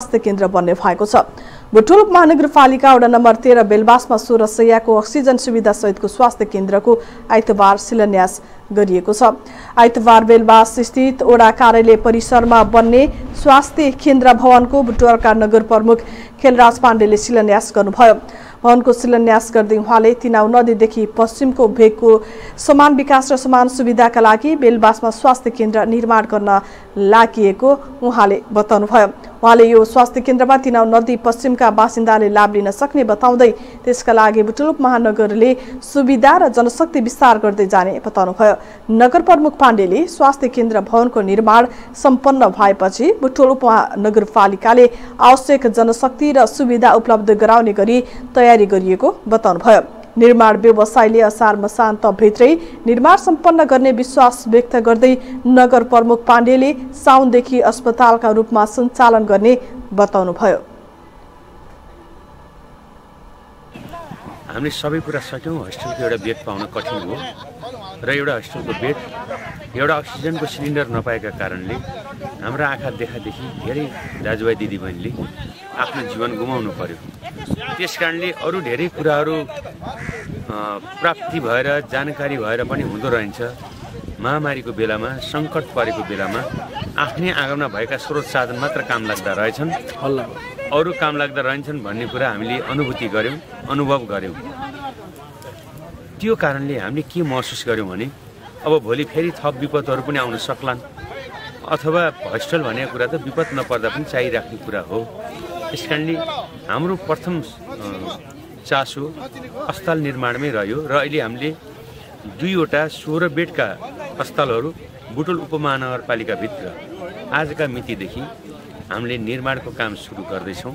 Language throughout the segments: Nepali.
स्वास्थ्य केन्द्र बन्ने भएको छ। बुटवल महानगरपालिका वडा नम्बर 13 बेलबासमा 16 शय्याको अक्सिजन सुविधा सहितको स्वास्थ्य केन्द्रको आइतबार शिलान्यास गरिएको छ। आइतबार बेलबास स्थित वडा कार्यालय परिसरमा बन्ने स्वास्थ्य केन्द्र भवनको बुटवलका नगर प्रमुख खेलराज पाण्डेले शिलान्यास गर्नुभयो। भवनको शिलान्यास गर्दै उहाँले तिनाउ नदीदेखि पश्चिमको भेगको समान विकास र समान सुविधाका लागि बेलबासमा स्वास्थ्य केन्द्र निर्माण गर्न लागि उहाँले बताउनुभयो। उहाँले यो स्वास्थ्य केन्द्रमा तिनाउ नदी पश्चिमका बासिन्दाले लाभ लिन सक्ने बताउँदै त्यसका लागि बुटवल महानगरले सुविधा र जनशक्ति विस्तार गर्दै जाने बताउनुभयो। नगर प्रमुख पाण्डेले स्वास्थ्य केन्द्र भवनको निर्माण सम्पन्न भएपछि बुटवल उपमहानगरपालिकाले आवश्यक जनशक्ति र सुविधा उपलब्ध गराउने गरी तयारी गरिएको बताउनुभयो। निर्माण व्यवसायले असार मसान्त भित्रै निर्माण सम्पन्न गर्ने विश्वास व्यक्त गर्दै नगर प्रमुख पाण्डेले साउनदेखि अस्पतालका रूपमा सञ्चालन गर्ने बताउनुभयो। हामीले सबै कुरा सक्यौं। हस्पिटलको एउटा बेड पाउन कठिन हो र एउटा हस्पिटलको बेड एउटा अक्सिजनको सिलिन्डर नपाएका कारणले हाम्रो आँखा देखादेखि धेरै दाजुभाइ दिदीबहिनीले आफ्नो जीवन गुमाउनु पर्यो। त्यसकारणले अरू धेरै कुराहरू प्राप्ति भएर जानकारी भएर पनि हुँदो रहन्छ। महामारीको बेलामा सङ्कट परेको बेलामा आफ्नै आँगनमा भएका स्रोत साधन मात्र काम लाग्दा रहेछन्, अरू काम लाग्दा रहन्छन् भन्ने कुरा हामीले अनुभूति गर्यौं, अनुभव गर्यौं। त्यो कारणले हामीले के महसुस गर्यौं भने अब भोलि फेरि थप विपदहरू पनि आउन सक्लान्, अथवा हस्पिटल भनेको कुरा त विपद नपर्दा पनि चाहिराख्ने कुरा हो। त्यसकारणले हाम्रो प्रथम चासो अस्पताल निर्माणमै रह्यो र अहिले हामीले 2 वटा 16 बेडका अस्पतालहरू बुटवल उपमहानगरपालिकाभित्र आजका मितिदेखि हामीले निर्माणको काम सुरु गर्दैछौँ।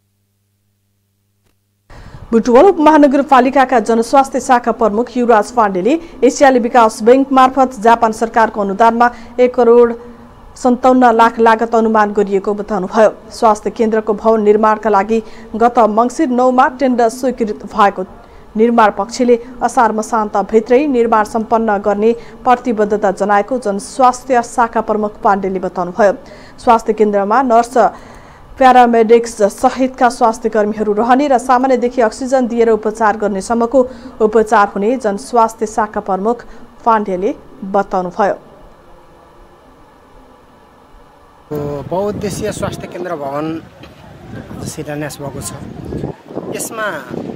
बुटवल उपमहानगरपालिकाका जनस्वास्थ्य शाखा प्रमुख युवराज पाण्डेले एसियाली विकास बैंक मार्फत जापान सरकारको अनुदानमा 1,57,00,000 लागत अनुमान गरिएको बताउनुभयो। स्वास्थ्य केन्द्रको भवन निर्माणका लागि गत मङ्सिर 9 मा टेन्डर स्वीकृत भएको निर्माण पक्षले असार मसान्त भित्रै निर्माण सम्पन्न गर्ने प्रतिबद्धता जनाएको जनस्वास्थ्य शाखा प्रमुख पाण्डेले बताउनुभयो। स्वास्थ्य केन्द्रमा नर्स, प्यारामेडिक्स सहितका स्वास्थ्य कर्मीहरू रहने र सामान्यदेखि अक्सिजन दिएर उपचार गर्नेसम्मको उपचार हुने जनस्वास्थ्य शाखा प्रमुख पाण्डेले बताउनुभयो। बहुउद्देश्यीय स्वास्थ्य केन्द्र भवन शिलान्यास भएको छ। यसमा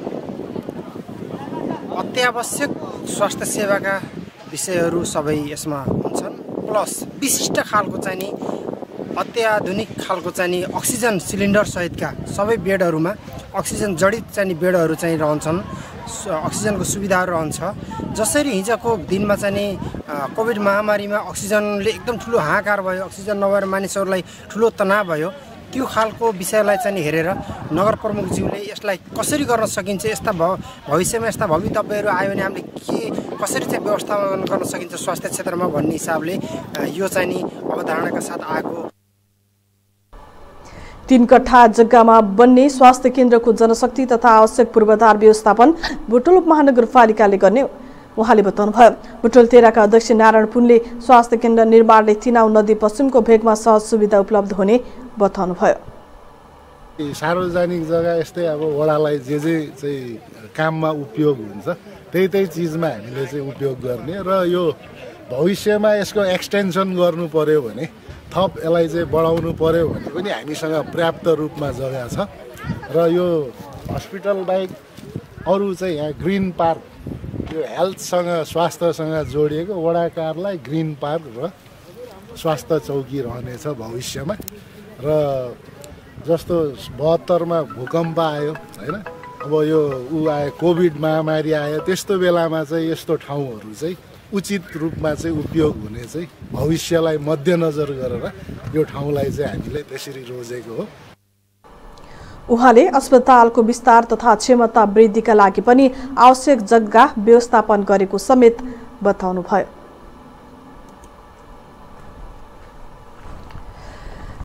अत्यावश्यक स्वास्थ्य सेवाका विषयहरू सबै यसमा हुन्छन्, प्लस विशिष्ट खालको चाहिँ नि अत्याधुनिक खालको चाहिँ नि अक्सिजन सिलिन्डर सहितका सबै बेडहरूमा अक्सिजन जडित चाहिँ बेडहरू चाहिँ रहन्छन्, अक्सिजनको सुविधाहरू रहन्छ। जसरी हिजोको दिनमा चाहिँ नि कोभिड महामारीमा अक्सिजनले एकदम ठुलो हाहाकार भयो, अक्सिजन नभएर मानिसहरूलाई ठुलो तनाव भयो, त्यो खालको विषयलाई चाहिँ हेरेर नगर प्रमुखज्यूले यसलाई कसरी गर्न सकिन्छ, यस्ता भविष्यमा यस्ता भवितव्यहरू आयो भने हामीले कसरी चाहिँ व्यवस्थापन गर्न सकिन्छ स्वास्थ्य क्षेत्रमा भन्ने हिसाबले यो चाहिँ नि अवधारणाका साथ आएको। 3 कट्ठा जग्गामा बन्ने स्वास्थ्य केन्द्रको जनशक्ति तथा आवश्यक पूर्वाधार व्यवस्थापन बुटवल महानगरपालिकाले गर्ने उहाँले बताउनुभयो। बुटवल 13 का अध्यक्ष नारायण पुनले स्वास्थ्य केन्द्र निर्माणले तिनाउ नदी पश्चिमको भेगमा सहज सुविधा उपलब्ध हुने बताउनुभयो। सार्वजनिक जग्गा यस्तै अब वडालाई जे चाहिँ काममा उपयोग हुन्छ त्यही चिजमा हामीले चाहिँ उपयोग गर्ने र यो भविष्यमा यसको एक्सटेन्सन गर्नु पर्यो भने थप यसलाई चाहिँ बढाउनु पर्यो भने पनि हामीसँग पर्याप्त रूपमा जग्गा छ र यो हस्पिटल बाहेक अरू चाहिँ यहाँ ग्रिन पार्क यो हेल्थसँग स्वास्थ्यसँग जोडिएको वडाकारलाई ग्रिन पार्क र स्वास्थ्य चौकी रहनेछ भविष्यमा। र जस्तो 72 मा भूकम्प आयो हैन, अब यो आयो कोभिड महामारी आयो, त्यस्तो बेलामा चाहिँ यस्तो ठाउँहरू चाहिँ उचित रूपमा चाहिँ उपयोग हुने चाहिँ भविष्यलाई मध्यनजर गरेर यो ठाउँलाई चाहिँ हामीले त्यसरी रोजेको हो। उहाँले अस्पतालको विस्तार तथा क्षमता वृद्धिका लागि पनि आवश्यक जग्गा व्यवस्थापन गरेको समेत बताउनुभयो।